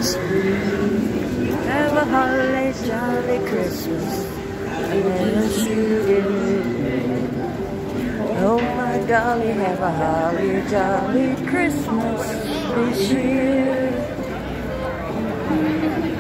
Have a holly jolly Christmas, and then shoot it. Oh my dolly, have a holly jolly Christmas this year.